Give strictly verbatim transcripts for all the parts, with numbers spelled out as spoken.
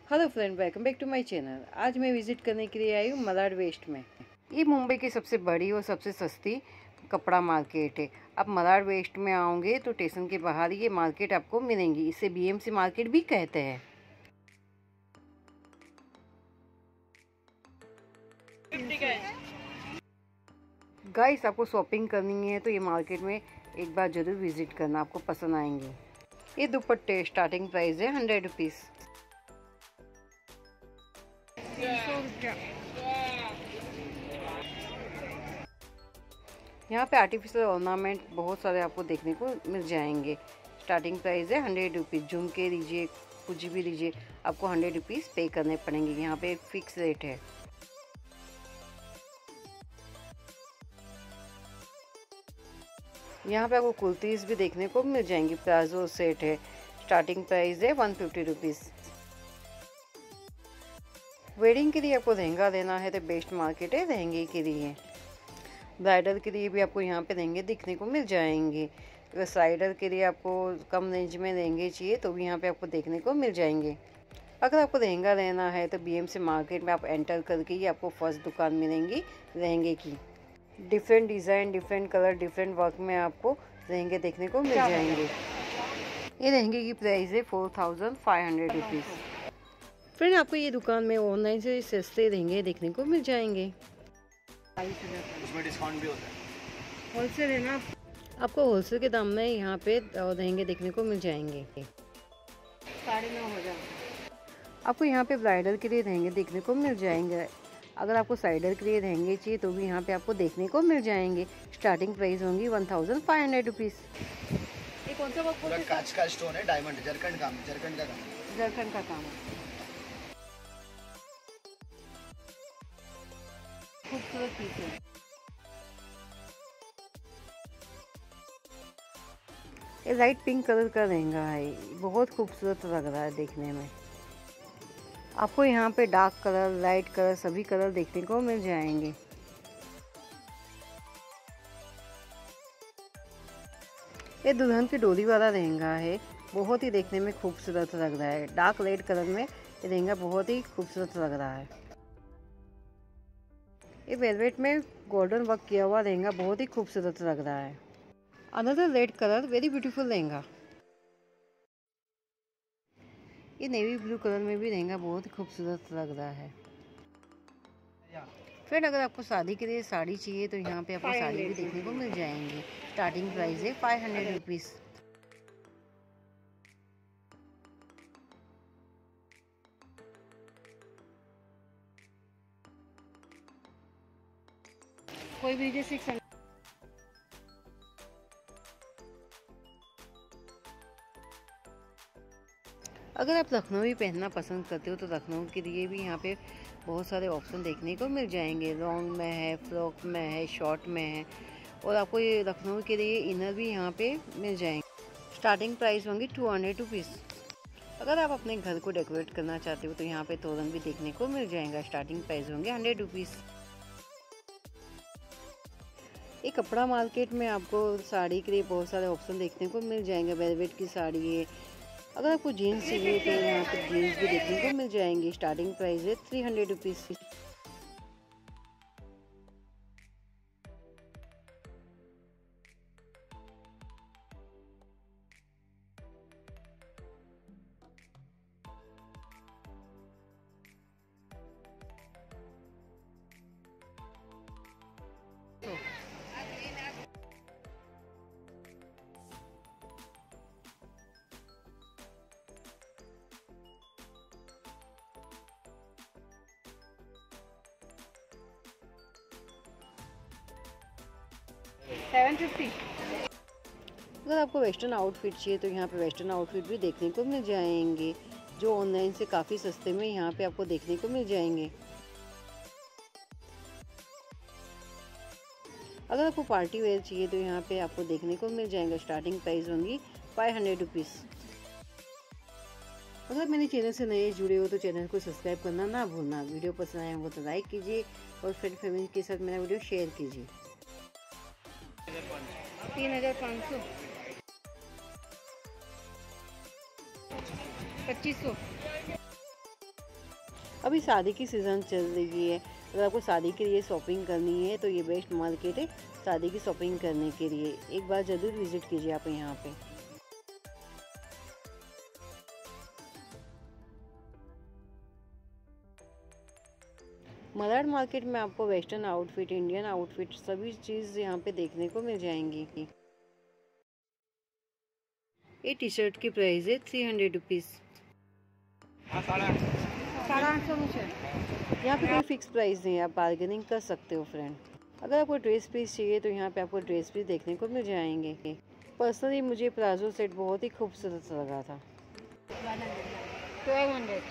Hello friend, welcome back to my channel. आज मैं visit करने के लिए आई हूँ मलाड वेस्ट में। ये मुंबई की सबसे बड़ी और सबसे सस्ती कपड़ा मार्केट है। आप मलाड वेस्ट में आओगे तो स्टेशन के बाहर ये मार्केट आपको मिलेंगी। इसे बीएमसी मार्केट भी कहते हैं। गाइस, आपको शॉपिंग करनी है तो ये मार्केट में एक बार जरूर विजिट करना, आपको पसंद आएंगे। ये दुपट्टे स्टार्टिंग प्राइस है हंड्रेड रुपीज़। यहाँ पे आर्टिफिशियल ऑर्नामेंट बहुत सारे आपको देखने को मिल जाएंगे। स्टार्टिंग प्राइस है हंड्रेड रुपीज़। झुमके लीजिए, कुछ भी लीजिए, आपको हंड्रेड रुपीज़ पे करने पड़ेंगे। यहाँ पे एक फिक्स रेट है। यहाँ पे आपको कुर्तीज़ भी देखने को मिल जाएंगी। प्लाजो सेट है, स्टार्टिंग प्राइस है वन फिफ्टी रुपीज़। वेडिंग के लिए आपको लहंगा लेना है तो बेस्ट मार्केट है लहंगे के लिए। ब्राइडल के लिए भी आपको यहाँ पे लहंगे दिखने को मिल जाएंगे। अगर साइडर के लिए आपको कम रेंज में लहंगे चाहिए तो भी यहाँ पे आपको देखने को मिल जाएंगे। अगर आपको लहंगा लेना है तो बीएमसी मार्केट में आप एंटर करके ही आपको फर्स्ट दुकान मिलेंगी लहंगे की। Different design, different colour, different work में आपको लहंगे देखने को मिल जाएंगे। ये लहंगे की प्राइस है four thousand five hundred rupees. Friend, आपको ये दुकान में ऑनलाइन से सस्ते लहंगे देखने को मिल जाएंगे। उसमें डिस्काउंट भी होता है। होलसेल है ना, आपको होलसेल के दाम में यहाँ पे लहंगे देखने को मिल जाएंगे। साढ़े नौ हजार। आपको यहाँ पे ब्राइडल के लिए लहंगे देखने को मिल जाएंगे। अगर आपको साइडर के लिए लहंगे चाहिए तो भी यहाँ पे आपको देखने को मिल जाएंगे। स्टार्टिंग प्राइस होंगी one thousand five hundred rupees. ये कौन सा वर्क है? कांच का स्टोन है, डायमंड, जरकंड काम, जरकंड का काम, जरकंड का काम है। खूबसूरत पीस है। ये लाइट पिंक कलर का लहंगा है, बहुत खूबसूरत लग रहा है देखने में। आपको यहाँ पे डार्क कलर, लाइट कलर, सभी कलर देखने को मिल जाएंगे। ये दुल्हन की डोली वाला लहंगा है, बहुत ही देखने में खूबसूरत लग रहा है। डार्क लाइट कलर में ये लहंगा बहुत ही खूबसूरत लग रहा है। ये वेलवेट में गोल्डन वर्क किया हुआ लहंगा बहुत ही खूबसूरत लग रहा है। Another red colour, very beautiful lehenga. ये नेवी ब्लू कलर में भी लहंगा बहुत ही खूबसूरत लग रहा है। फिर अगर आपको शादी के लिए साड़ी चाहिए तो यहाँ पे आपको साड़ी भी देखने को मिल जाएंगी। स्टार्टिंग प्राइस है फाइव हंड्रेड रुपीज़। कोई भी सिक्स हंड्रेड। अगर आप लखनवी पहनना पसंद करते हो तो लखनऊ के लिए भी यहाँ पे बहुत सारे ऑप्शन देखने को मिल जाएंगे। लॉन्ग में है, फ्रॉक में है, शॉर्ट में है, और आपको ये लखनऊ के लिए इनर भी यहाँ पे मिल जाएंगे। स्टार्टिंग प्राइस होंगी टू हंड्रेड रुपीज़। अगर आप अपने घर को डेकोरेट करना चाहते हो तो यहाँ पे तोरण भी देखने को मिल जाएगा। स्टार्टिंग प्राइस होंगे हंड्रेड रुपीज़। ये कपड़ा मार्केट में आपको साड़ी के लिए बहुत सारे ऑप्शन देखने को मिल जाएंगे। वेलवेट की साड़ी है। अगर आपको जीन्स चाहिए तो यहाँ पे जीन्स भी देखने को मिल जाएंगे। स्टार्टिंग प्राइस है three hundred rupees. Seven fifty. अगर आपको वेस्टर्न आउटफिट चाहिए तो यहाँ पे वेस्टर्न आउटफिट भी देखने को मिल जाएंगे, जो ऑनलाइन से काफ़ी सस्ते में यहाँ पे आपको देखने को मिल जाएंगे। अगर आपको पार्टी वेयर चाहिए तो यहाँ पे आपको देखने को मिल जाएंगे। स्टार्टिंग प्राइस होंगी फाइव हंड्रेड रुपीज़। अगर मेरे चैनल से नए जुड़े हो तो चैनल को सब्सक्राइब करना ना भूलना। वीडियो पसंद आया हो तो लाइक कीजिए और फ्रेंड फैमिली के साथ मेरा वीडियो शेयर कीजिए। तीन हजार पाँच सौ, पच्चीस सौ। अभी शादी की सीज़न चल रही है, अगर आपको शादी के लिए शॉपिंग करनी है तो ये बेस्ट मार्केट है शादी की शॉपिंग करने के लिए। एक बार ज़रूर विज़िट कीजिए आप यहाँ पे। मलाड मार्केट में आपको वेस्टर्न आउटफिट, इंडियन आउटफिट सभी चीज़ यहाँ पे देखने को मिल जाएंगी। ये टी शर्ट की प्राइस है थ्री हंड्रेड रुपीज़। साढ़े आठ सौ मुझे। यहाँ पे कोई फिक्स प्राइस नहीं है, आप बार्गेनिंग कर सकते हो फ्रेंड। अगर आपको ड्रेस पीस चाहिए तो यहाँ पे आपको ड्रेस पीस देखने को मिल जाएंगे। पर्सनली मुझे प्लाजो सेट बहुत ही खूबसूरत लगा था। Twelve hundred.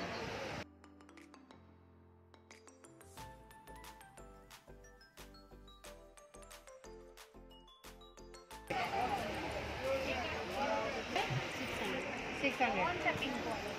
Six hundred.